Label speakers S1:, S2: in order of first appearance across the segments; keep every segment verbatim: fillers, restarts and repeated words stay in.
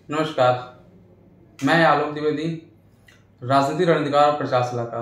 S1: नमस्कार। मैं आलोक द्विवेदी, राजनीति रणनीतिकार और प्रचार सलाहकार।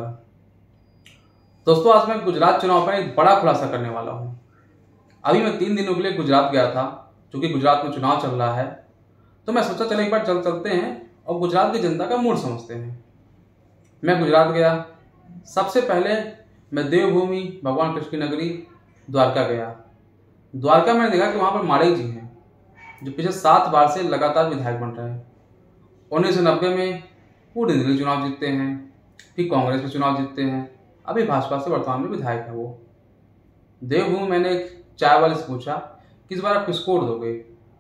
S1: दोस्तों, आज मैं गुजरात चुनाव पर एक बड़ा खुलासा करने वाला हूँ। अभी मैं तीन दिनों के लिए गुजरात गया था, क्योंकि गुजरात में चुनाव चल रहा है। तो मैं सोचा चलो एक बार चल चलते हैं और गुजरात की जनता का मूड समझते हैं। मैं गुजरात गया। सबसे पहले मैं देवभूमि भगवान कृष्ण की नगरी द्वारका गया। द्वारका मैंने देखा कि वहाँ पर माड़े जी हैं, जो पिछले सात बार से लगातार विधायक बन रहे हैं। उन्नीस सौ नब्बे में पूरे दिल्ली चुनाव जीतते हैं, फिर कांग्रेस में चुनाव जीतते हैं, अभी भाजपा से वर्तमान में विधायक है वो। देवभूमि मैंने एक चाय वाले से पूछा कि इस बार आप किसको वोट दोगे।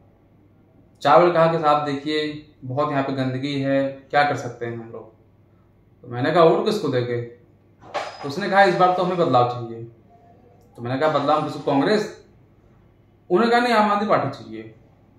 S1: चाय वाले कहा कि साहब देखिए, बहुत यहाँ पे गंदगी है, क्या कर सकते हैं हम लोग। तो मैंने कहा वोट किसको देंगे। तो उसने कहा इस बार तो हमें बदलाव चाहिए। तो मैंने कहा बदलाव किसको, कांग्रेस। उन्होंने कहा नहीं, आम आदमी पार्टी चाहिए।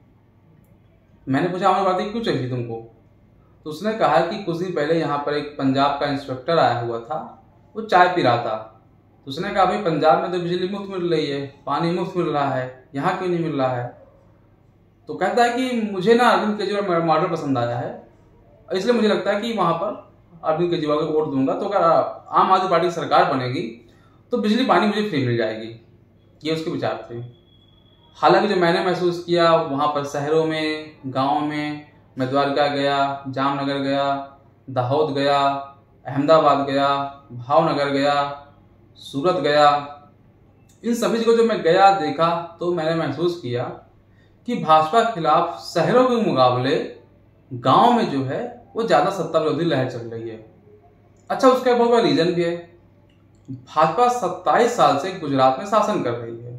S1: मैंने पूछा आम आदमी पार्टी क्यों चाहिए तुमको। तो उसने कहा कि कुछ दिन पहले यहाँ पर एक पंजाब का इंस्पेक्टर आया हुआ था, वो चाय पी रहा था। तो उसने कहा भाई पंजाब में तो बिजली मुफ्त मिल रही है, पानी मुफ्त मिल रहा है, यहाँ क्यों नहीं मिल रहा है। तो कहता है कि मुझे ना अरविंद केजरीवाल मॉडल पसंद आया है, इसलिए मुझे लगता है कि वहाँ पर अरविंद केजरीवाल को वोट दूंगा, तो अगर आम आदमी पार्टी की सरकार बनेगी तो बिजली पानी मुझे फ्री मिल जाएगी। ये उसके विचार थे। हालांकि जो मैंने महसूस किया वहाँ पर शहरों में, गाँव में, मैं द्वारका गया, जामनगर गया, दाहोद गया, अहमदाबाद गया, भावनगर गया, सूरत गया, इन सभी जगह जो मैं गया देखा तो मैंने महसूस किया कि भाजपा के खिलाफ शहरों के मुकाबले गांव में जो है वो ज़्यादा सत्ता विरोधी लहर चल रही है। अच्छा, उसका बहुत बड़ा रीजन भी है। भाजपा सत्ताईस साल से गुजरात में शासन कर रही है,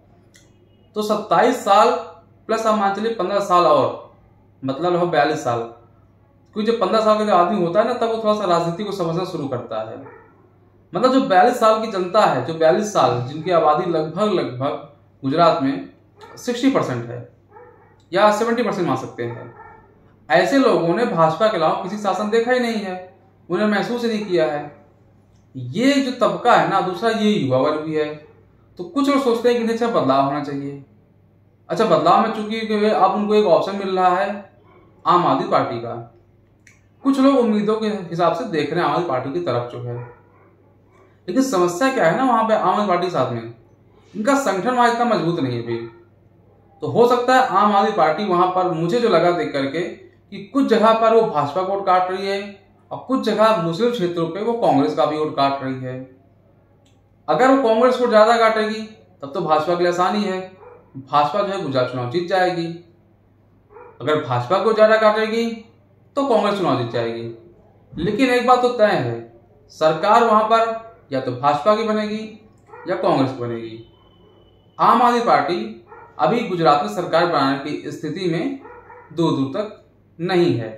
S1: तो सत्ताईस साल प्लस आप मान चलिए पंद्रह साल और, मतलब हो बयालीस साल। क्योंकि जब पंद्रह साल का जो आदमी होता है ना, तब वो थोड़ा सा राजनीति को समझना शुरू करता है। मतलब जो बयालीस साल की जनता है, जो बयालीस साल जिनकी आबादी लगभग लगभग गुजरात में साठ परसेंट है या सत्तर परसेंट मान सकते हैं, ऐसे लोगों ने भाजपा के अलावा किसी शासन देखा ही नहीं है, उन्हें महसूस ही नहीं किया है। ये जो तबका है ना, दूसरा ये युवा वर्ग भी है। तो कुछ लोग सोचते हैं कि नहीं, अच्छा बदलाव होना चाहिए। अच्छा, बदलाव में चूंकि अब उनको एक ऑप्शन मिल रहा है आम आदमी पार्टी का, कुछ लोग उम्मीदों के हिसाब से देख रहे हैं आम आदमी पार्टी की तरफ जो है। लेकिन समस्या क्या है ना, वहां पे आम आदमी पार्टी के साथ में इनका संगठन वहां इतना मजबूत नहीं है अभी। तो हो सकता है आम आदमी पार्टी वहां पर, मुझे जो लगा देख करके, कि कुछ जगह पर वो भाजपा को वोट काट रही है और कुछ जगह मुस्लिम क्षेत्रों पे वो कांग्रेस का भी वोट काट रही है। अगर वो कांग्रेस को ज्यादा काटेगी तब तो भाजपा के लिए आसानी है, भाजपा जो है गुजरात चुनाव जीत जाएगी। अगर भाजपा को ज्यादा काटेगी तो कांग्रेस चुनाव जीत जाएगी। लेकिन एक बात तो तय है, सरकार वहां पर या तो भाजपा की बनेगी या कांग्रेस की बनेगी। आम आदमी पार्टी अभी गुजरात में सरकार बनाने की स्थिति में दूर दूर तक नहीं है।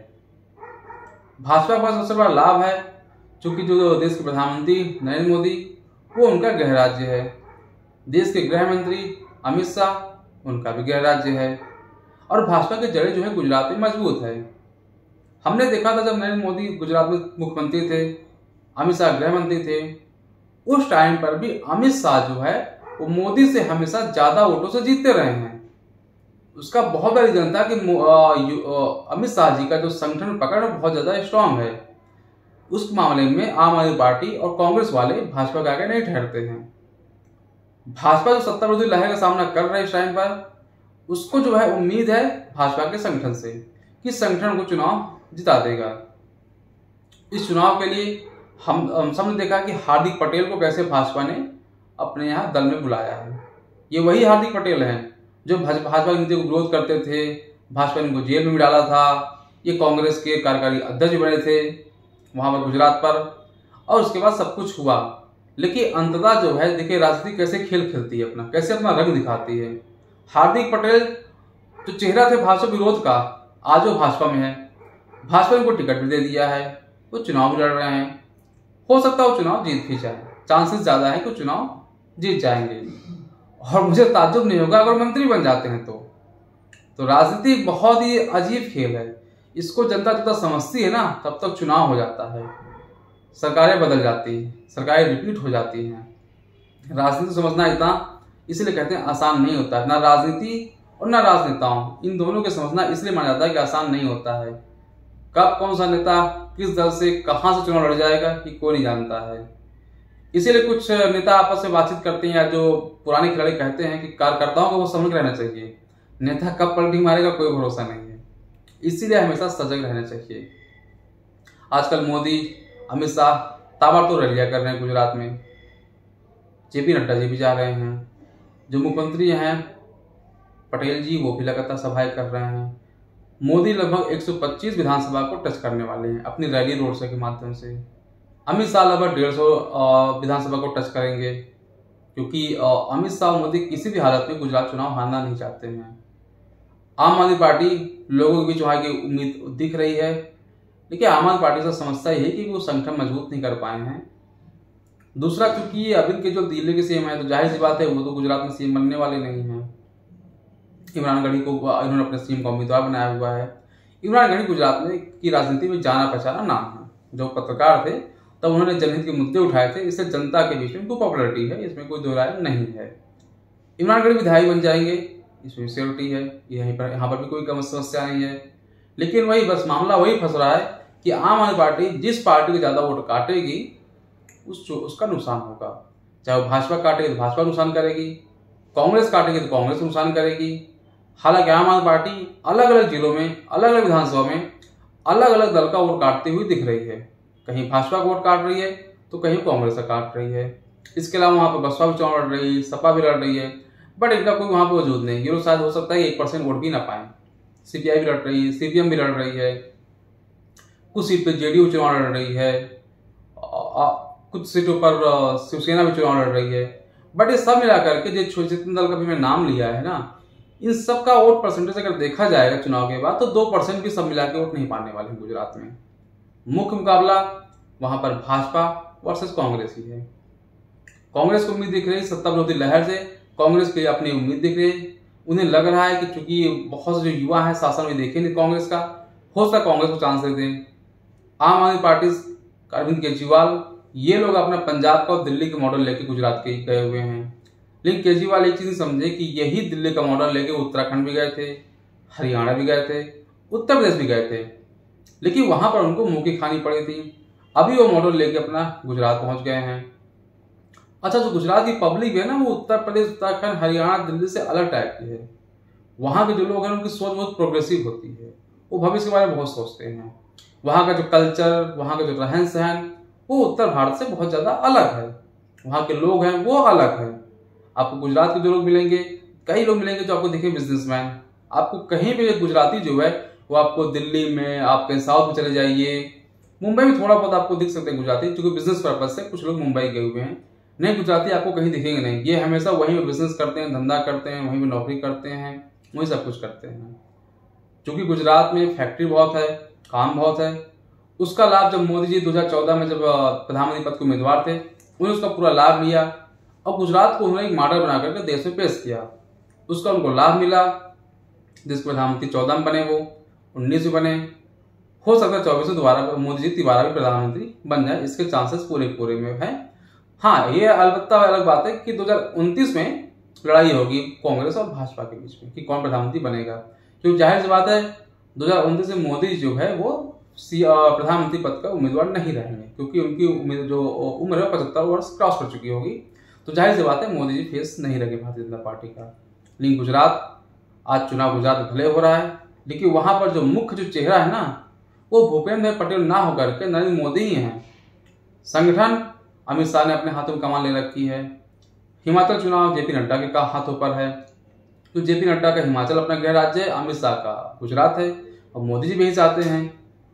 S1: भाजपा का सबसे बड़ा लाभ है, चूंकि जो देश के प्रधानमंत्री नरेंद्र मोदी, वो उनका गृह राज्य है। देश के गृह मंत्री अमित शाह, उनका भी गृह राज्य है। और भाजपा के जड़ें जो है गुजरात में मजबूत है। हमने देखा था जब नरेंद्र मोदी गुजरात में मुख्यमंत्री थे, अमित शाह गृह मंत्री थे, उस टाइम पर भी अमित शाह जो है वो मोदी से हमेशा ज्यादा वोटों से जीतते रहे हैं। उसका बहुत बड़ा रीजन था कि अमित शाह जी का जो संगठन पकड़ है बहुत ज्यादा स्ट्रांग है। उस मामले में आम आदमी पार्टी और कांग्रेस वाले भाजपा के आगे नहीं ठहरते हैं। भाजपा जो सत्ता विरोधी लहर का सामना कर रहे हैं इस टाइम पर, उसको जो है उम्मीद है भाजपा के संगठन से कि संगठन को चुनाव जिता देगा। इस चुनाव के लिए हम हम सबने देखा कि हार्दिक पटेल को कैसे भाजपा ने अपने यहाँ दल में बुलाया है। ये वही हार्दिक पटेल हैं जो भाजपा की नीति को विरोध करते थे, भाजपा ने इनको जेल में भी डाला था। ये कांग्रेस के कार्यकारी अध्यक्ष बने थे वहां पर गुजरात पर, और उसके बाद सब कुछ हुआ। लेकिन अंततः जो है देखिए राजनीति कैसे खेल खेलती है, अपना कैसे अपना रंग दिखाती है। हार्दिक पटेल जो चेहरा थे भाजपा विरोध का, आज वो भाजपा में है। भाजपा ने उनको टिकट भी दे दिया है, वो चुनाव भी लड़ रहे हैं। हो सकता है वो चुनाव जीत भी जाए, चांसेस ज्यादा है कि वो चुनाव जीत जाएंगे। और मुझे ताज्जुब नहीं होगा अगर मंत्री बन जाते हैं तो। तो राजनीति बहुत ही अजीब खेल है, इसको जनता जब तक समझती है ना तब तक चुनाव हो जाता है, सरकारें बदल जाती हैं, सरकारें रिपीट हो जाती हैं। राजनीति समझना इतना इसलिए कहते हैं आसान नहीं होता है। ना राजनीति और न राजनेताओं। इन दोनों के समझना इसलिए माना जाता है कि आसान नहीं होता है। कब कौन सा नेता किस दल से कहां से चुनाव लड़ जाएगा कि कोई नहीं जानता है। इसीलिए कुछ नेता आपस में बातचीत करते हैं, या जो पुराने खिलाड़ी कहते हैं कि कार्यकर्ताओं को वो समझ रहना चाहिए, नेता कब पलटी मारेगा कोई भरोसा नहीं है। इसीलिए हमेशा सजग रहना चाहिए। आजकल मोदी, अमित शाह ताबड़तोड़ रैलियां कर रहे हैं गुजरात में। जेपी नड्डा जी भी जा रहे हैं। जो मुख्यमंत्री हैं पटेल जी, वो भी लगातार सभाएं कर रहे हैं। मोदी लगभग एक सौ पच्चीस विधानसभा को टच करने वाले हैं अपनी रैली रोड शो के माध्यम से। अमित शाह लगभग डेढ़ सौ विधानसभा को टच करेंगे, क्योंकि अमित शाह और मोदी किसी भी हालत में गुजरात चुनाव हारना नहीं चाहते हैं। आम आदमी पार्टी लोगों के बीच वहां की उम्मीद दिख रही है, लेकिन आम आदमी पार्टी से समस्या यही है कि वो संगठन मजबूत नहीं कर पाए हैं। दूसरा, क्योंकि अरविंद केजरीवाल दिल्ली के सीएम है, तो जाहिर सी बात है वो तो गुजरात में सीएम बनने वाले नहीं हैं। इमरान गढ़ी को इन्होंने अपने सीएम का उम्मीदवार बनाया हुआ है। इमरान गढ़ी गुजरात में की राजनीति में जाना पहचाना नाम है। जो पत्रकार थे तब उन्होंने जनहित के मुद्दे उठाए थे, इससे जनता के बीच में उनको पॉपुलरिटी है, इसमें कोई दो राय नहीं है। इमरान गढ़ी विधायक बन जाएंगे, इसमें सिक्योरिटी है, यहीं पर यहाँ पर भी कोई समस्या नहीं है। लेकिन वही बस मामला वही फंस रहा है कि आम आदमी पार्टी जिस पार्टी को ज्यादा वोट काटेगी उस उसका नुकसान होगा। चाहे वो भाजपा काटेगी तो भाजपा नुकसान करेगी, कांग्रेस काटेगी तो कांग्रेस नुकसान करेगी। हालांकि आम आदमी पार्टी अलग अलग जिलों में, अलग अलग विधानसभा में अलग अलग दल का वोट काटती हुई दिख रही है। कहीं भाजपा का वोट काट रही है तो कहीं कांग्रेस का काट रही है। इसके अलावा वहां पर बसपा भी चुनाव लड़ रही है, सपा भी लड़ रही है, बट इनका कोई वहां पर वजूद नहीं। ये लोग शायद हो सकता है एक परसेंट वोट भी ना पाए। सीपीआई भी लड़ रही है, सीपीएम भी लड़ रही है, कुछ सीट पे जेडीयू चुनाव लड़ रही है, कुछ सीटों पर शिवसेना भी चुनाव लड़ रही है। बट ये सब मिलाकर के जो जितने दल का भी मैं नाम लिया है ना, इन सब का वोट परसेंटेज अगर देखा जाएगा चुनाव के बाद तो दो परसेंट भी सब मिला के वोट नहीं पाने वाले हैं गुजरात में। मुख्य मुकाबला वहां पर भाजपा वर्सेस कांग्रेस ही है। कांग्रेस को उम्मीद दिख रही सत्ता विरोधी लहर से, कांग्रेस की अपनी उम्मीद दिख रही है। उन्हें लग रहा है कि चूंकि बहुत से जो युवा हैं शासन में देखेंगे कांग्रेस का, हो सकता है कांग्रेस को चांस दे दें। आम आदमी पार्टी अरविंद केजरीवाल, ये लोग अपना पंजाब का और दिल्ली के मॉडल लेके गुजरात के गए हुए हैं। लेकिन केजरीवाल एक चीज समझे कि यही दिल्ली का मॉडल लेके उत्तराखंड भी गए थे, हरियाणा भी गए थे, उत्तर प्रदेश भी गए थे, लेकिन वहां पर उनको मुंह की खानी पड़ी थी। अभी वो मॉडल लेके अपना गुजरात पहुंच गए हैं। अच्छा, जो गुजरात की पब्लिक है ना, वो उत्तर प्रदेश, उत्तराखंड, हरियाणा, दिल्ली से अलग टाइप की है। वहां के जो लोग हैं उनकी सोच बहुत प्रोग्रेसिव होती है, वो भविष्य के बारे में बहुत सोचते हैं। वहां का जो कल्चर, वहां का जो रहन सहन, वो उत्तर भारत से बहुत ज्यादा अलग है। वहां के लोग हैं वो अलग है। आपको गुजरात के जो लोग मिलेंगे, कई लोग मिलेंगे जो आपको देखें बिजनेसमैन। आपको कहीं भी गुजराती जो है वो आपको दिल्ली में, आप कहीं साउथ में चले जाइए, मुंबई में थोड़ा बहुत आपको दिख सकते हैं गुजराती, क्योंकि बिजनेस पर्पज से कुछ लोग मुंबई गए हुए हैं। नहीं, गुजराती आपको कहीं दिखेंगे नहीं। ये हमेशा वहीं पर बिजनेस करते हैं, धंधा करते हैं, वहीं पर नौकरी करते हैं, वही सब कुछ करते हैं। क्योंकि गुजरात में फैक्ट्री बहुत है, काम बहुत है। उसका लाभ जब मोदी जी दो हज़ार चौदह में जब प्रधानमंत्री पद के उम्मीदवार थे, उन्होंने उसका पूरा लाभ लिया और गुजरात को उन्होंने एक मॉडल बना करके देश में पेश किया। उसका उनको लाभ मिला। जिस प्रधानमंत्री चौदह में बने वो उन्नीस में बने, हो सकता है चौबीस में दोबारा मोदी जी तिबारा भी प्रधानमंत्री बन जाए, इसके चांसेस पूरे पूरे में है। हाँ, ये अलबत्ता अलग बात है कि दो हज़ार उनतीस में लड़ाई होगी कांग्रेस और भाजपा के बीच में कि कौन प्रधानमंत्री बनेगा। क्योंकि जाहिर सी बात है दो हज़ार उनतीस में मोदी जो है वो प्रधानमंत्री पद का उम्मीदवार नहीं रहेंगे, क्योंकि उनकी उम्मीद जो उम्र है पचहत्तर वर्ष क्रॉस कर चुकी होगी। तो जाहिर सी बात है मोदी जी फेस नहीं रहे भारतीय जनता पार्टी का। लेकिन गुजरात, आज चुनाव गुजरात में भले हो रहा है, लेकिन वहां पर जो मुख्य जो चेहरा है ना, वो भूपेंद्र पटेल ना होकर के नरेंद्र मोदी ही हैं। संगठन अमित शाह ने अपने हाथों में कमान ले रखी है। हिमाचल चुनाव जेपी नड्डा के हाथों पर है। तो जेपी नड्डा का हिमाचल अपना गृह राज्य है, अमित शाह का गुजरात है, और मोदी जी भी यही चाहते हैं।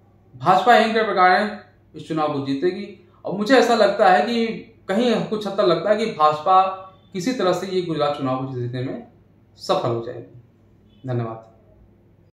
S1: भाजपा यही के प्रकार इस चुनाव को जीतेगी। और मुझे ऐसा लगता है कि कहीं कुछ हद तक लगता है कि भाजपा किसी तरह से ये गुजरात चुनाव को जीतने में सफल हो जाएगी। धन्यवाद।